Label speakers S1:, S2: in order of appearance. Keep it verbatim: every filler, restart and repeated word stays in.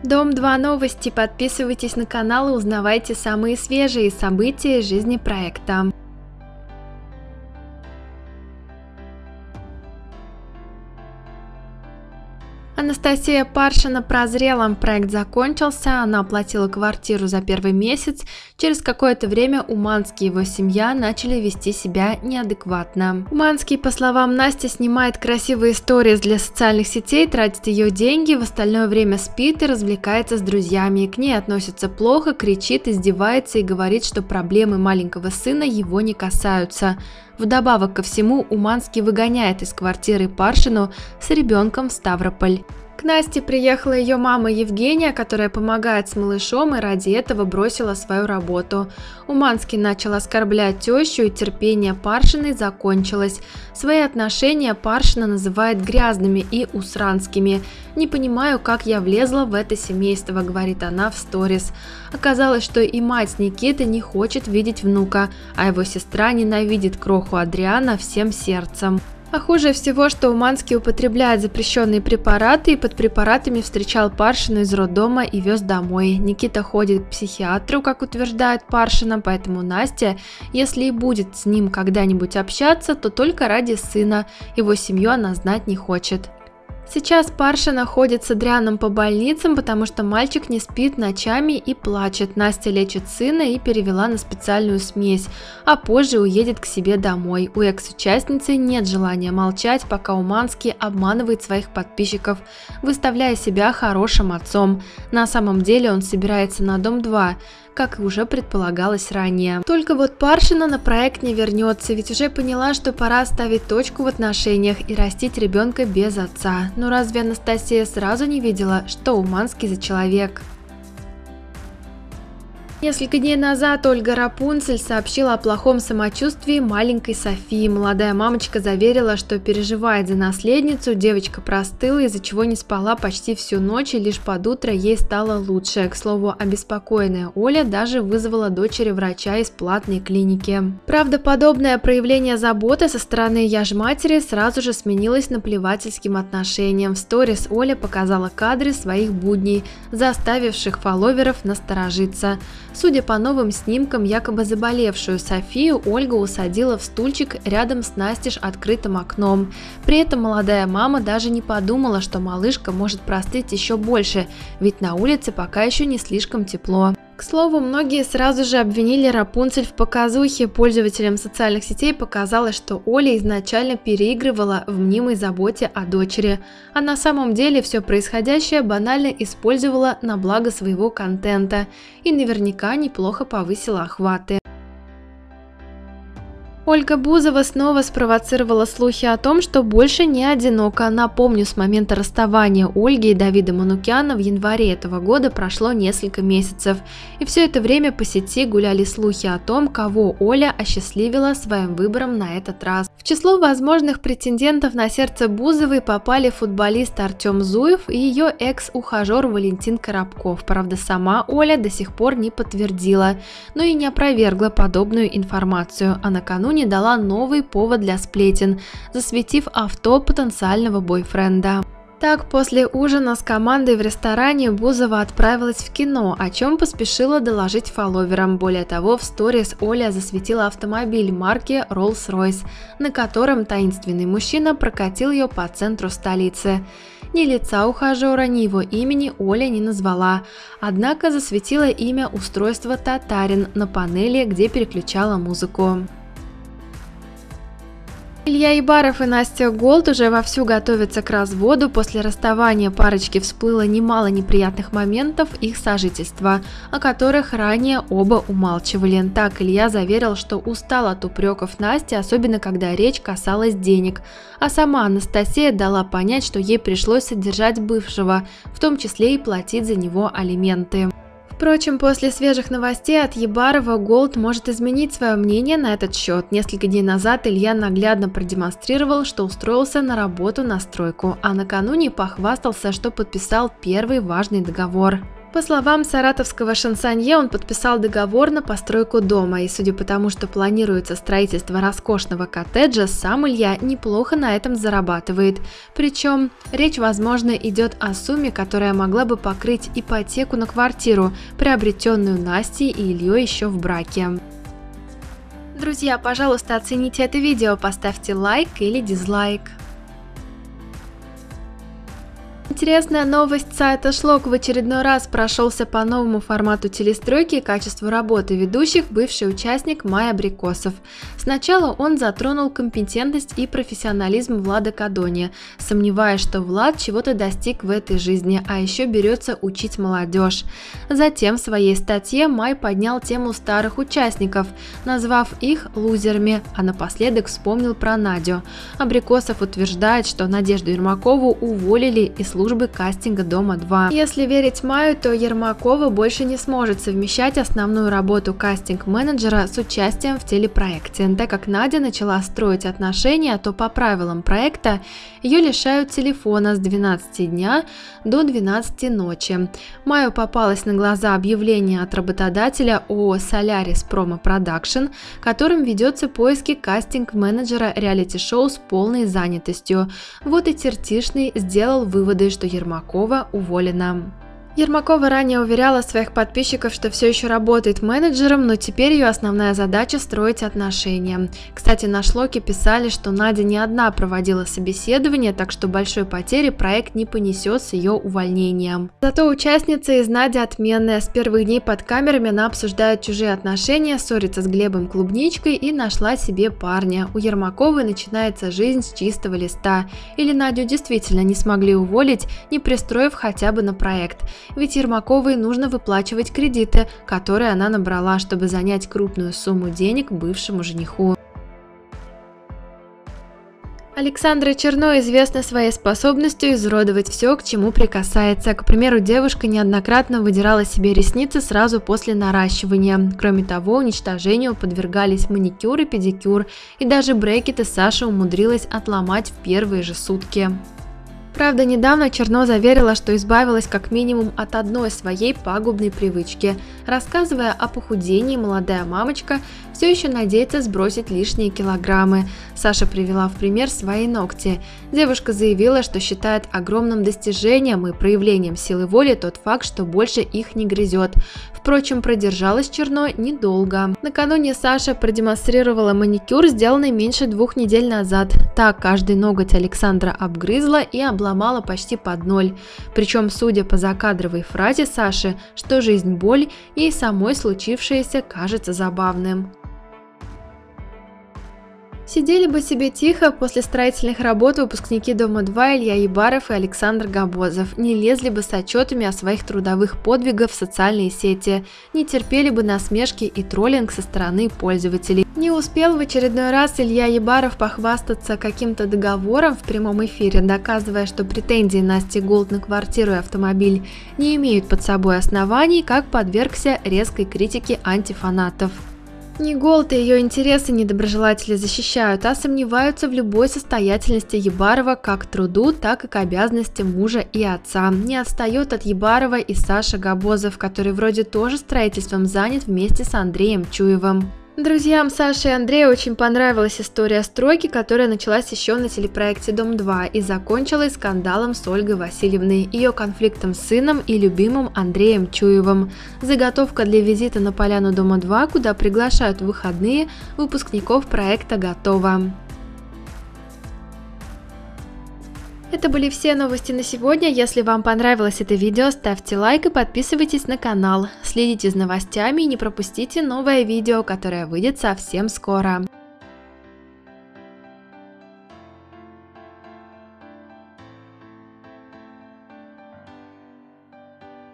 S1: Дом два новости. Подписывайтесь на канал и узнавайте самые свежие события из жизни проекта. Анастасия Паршина прозрела, проект закончился, она оплатила квартиру за первый месяц, через какое-то время Уманский и его семья начали вести себя неадекватно. Уманский, по словам Насти, снимает красивые истории для социальных сетей, тратит ее деньги, в остальное время спит и развлекается с друзьями, к ней относится плохо, кричит, издевается и говорит, что проблемы маленького сына его не касаются. Вдобавок ко всему, Уманский выгоняет из квартиры Паршину с ребенком в Ставрополь. К Насте приехала ее мама Евгения, которая помогает с малышом и ради этого бросила свою работу. Уманский начал оскорблять тещу, и терпение Паршиной закончилось. Свои отношения Паршина называет грязными и усранскими. «Не понимаю, как я влезла в это семейство», — говорит она в сторис. Оказалось, что и мать Никиты не хочет видеть внука, а его сестра ненавидит кроху Адриана всем сердцем. А хуже всего, что Уманский употребляет запрещенные препараты и под препаратами встречал Паршину из роддома и вез домой. Никита ходит к психиатру, как утверждает Паршина, поэтому Настя, если и будет с ним когда-нибудь общаться, то только ради сына, его семью она знать не хочет. Сейчас Паршина ходит с Адрианом по больницам, потому что мальчик не спит ночами и плачет. Настя лечит сына и перевела на специальную смесь, а позже уедет к себе домой. У экс-участницы нет желания молчать, пока Уманский обманывает своих подписчиков, выставляя себя хорошим отцом. На самом деле он собирается на Дом два, как и уже предполагалось ранее. Только вот Паршина на проект не вернется, ведь уже поняла, что пора ставить точку в отношениях и растить ребенка без отца. Но разве Анастасия сразу не видела, что Уманский за человек? Несколько дней назад Ольга Рапунцель сообщила о плохом самочувствии маленькой Софии. Молодая мамочка заверила, что переживает за наследницу, девочка простыла, из-за чего не спала почти всю ночь, и лишь под утро ей стало лучше. К слову, обеспокоенная Оля даже вызвала дочери врача из платной клиники. Правда, подобное проявление заботы со стороны яжматери сразу же сменилось наплевательским отношением. В сторис Оля показала кадры своих будней, заставивших фолловеров насторожиться. Судя по новым снимкам, якобы заболевшую Софию Ольга усадила в стульчик рядом с настежь открытым окном. При этом молодая мама даже не подумала, что малышка может простыть еще больше, ведь на улице пока еще не слишком тепло. К слову, многие сразу же обвинили Рапунцель в показухе. Пользователям социальных сетей показалось, что Оля изначально переигрывала в мнимой заботе о дочери, а на самом деле все происходящее банально использовала на благо своего контента и наверняка неплохо повысила охваты. Ольга Бузова снова спровоцировала слухи о том, что больше не одинока. Напомню, с момента расставания Ольги и Давида Манукяна в январе этого года прошло несколько месяцев. И все это время по сети гуляли слухи о том, кого Оля осчастливила своим выбором на этот раз. В число возможных претендентов на сердце Бузовой попали футболист Артем Зуев и ее экс-ухажер Валентин Коробков. Правда, сама Оля до сих пор не подтвердила, но и не опровергла подобную информацию, а накануне дала новый повод для сплетен, засветив авто потенциального бойфренда. Так, после ужина с командой в ресторане Бузова отправилась в кино, о чем поспешила доложить фолловерам. Более того, в сторис Оля засветила автомобиль марки Rolls-Royce, на котором таинственный мужчина прокатил ее по центру столицы. Ни лица ухажера, ни его имени Оля не назвала, однако засветила имя устройства «Татарин» на панели, где переключала музыку. Илья Ибаров и Настя Голд уже вовсю готовятся к разводу. После расставания парочки всплыло немало неприятных моментов их сожительства, о которых ранее оба умалчивали. Так Илья заверил, что устал от упреков Насти, особенно когда речь касалась денег. А сама Анастасия дала понять, что ей пришлось содержать бывшего, в том числе и платить за него алименты. Впрочем, после свежих новостей от Ебарова Голд может изменить свое мнение на этот счет. Несколько дней назад Илья наглядно продемонстрировал, что устроился на работу на стройку, а накануне похвастался, что подписал первый важный договор. По словам саратовского шансонье, он подписал договор на постройку дома, и судя по тому, что планируется строительство роскошного коттеджа, сам Илья неплохо на этом зарабатывает. Причем речь, возможно, идет о сумме, которая могла бы покрыть ипотеку на квартиру, приобретенную Настей и Ильей еще в браке. Друзья, пожалуйста, оцените это видео, поставьте лайк или дизлайк. Интересная новость: сайта Шлок в очередной раз прошелся по новому формату телестройки и качеству работы ведущих бывший участник Май Абрикосов. Сначала он затронул компетентность и профессионализм Влада Кадони, сомневаясь, что Влад чего-то достиг в этой жизни, а еще берется учить молодежь. Затем в своей статье Май поднял тему старых участников, назвав их лузерами, а напоследок вспомнил про Надю. Абрикосов утверждает, что Надежду Ермакову уволили из службы кастинга Дома-два. Если верить Маю, то Ермакова больше не сможет совмещать основную работу кастинг-менеджера с участием в телепроекте. Так как Надя начала строить отношения, то по правилам проекта ее лишают телефона с двенадцати дня до двенадцати ночи. Маю попалось на глаза объявление от работодателя ООО «Солярис Промо Продакшн», которым ведется поиски кастинг-менеджера реалити-шоу с полной занятостью. Вот и Тертишный сделал выводы, что Ермакова уволена. Ермакова ранее уверяла своих подписчиков, что все еще работает менеджером, но теперь ее основная задача – строить отношения. Кстати, на Шлоке писали, что Надя не одна проводила собеседование, так что большой потери проект не понесет с ее увольнением. Зато участница из Нади отменная. С первых дней под камерами она обсуждает чужие отношения, ссорится с Глебом Клубничкой и нашла себе парня. У Ермаковой начинается жизнь с чистого листа. Или Надю действительно не смогли уволить, не пристроив хотя бы на проект. Ведь Ермаковой нужно выплачивать кредиты, которые она набрала, чтобы занять крупную сумму денег бывшему жениху. Александра Черно известна своей способностью изуродовать все, к чему прикасается. К примеру, девушка неоднократно выдирала себе ресницы сразу после наращивания. Кроме того, уничтожению подвергались маникюр и педикюр, и даже брекеты Саша умудрилась отломать в первые же сутки. Правда, недавно Черно заверила, что избавилась как минимум от одной своей пагубной привычки. Рассказывая о похудении, молодая мамочка все еще надеется сбросить лишние килограммы. Саша привела в пример свои ногти. Девушка заявила, что считает огромным достижением и проявлением силы воли тот факт, что больше их не грызет. Впрочем, продержалась Черно недолго. Накануне Саша продемонстрировала маникюр, сделанный меньше двух недель назад. Так, каждый ноготь Александра обгрызла и обломала почти под ноль. Причем, судя по закадровой фразе Саши, что жизнь – боль, ей самой случившееся кажется забавным. Сидели бы себе тихо после строительных работ выпускники Дома-два Илья Ебаров и Александр Габозов, не лезли бы с отчетами о своих трудовых подвигах в социальные сети, не терпели бы насмешки и троллинг со стороны пользователей. Не успел в очередной раз Илья Ебаров похвастаться каким-то договором в прямом эфире, доказывая, что претензии Насти Голд на квартиру и автомобиль не имеют под собой оснований, как подвергся резкой критике антифанатов. Не Голд и ее интересы недоброжелатели защищают, а сомневаются в любой состоятельности Ебарова как к труду, так и к обязанностям мужа и отца. Не отстает от Ебарова и Саша Габозов, который вроде тоже строительством занят вместе с Андреем Чуевым. Друзьям Саши и Андрея очень понравилась история стройки, которая началась еще на телепроекте Дом-два и закончилась скандалом с Ольгой Васильевной, ее конфликтом с сыном и любимым Андреем Чуевым. Заготовка для визита на поляну Дома-два, куда приглашают в выходные выпускников проекта, готова. Это были все новости на сегодня. Если вам понравилось это видео, ставьте лайк и подписывайтесь на канал. Следите за новостями и не пропустите новое видео, которое выйдет совсем скоро.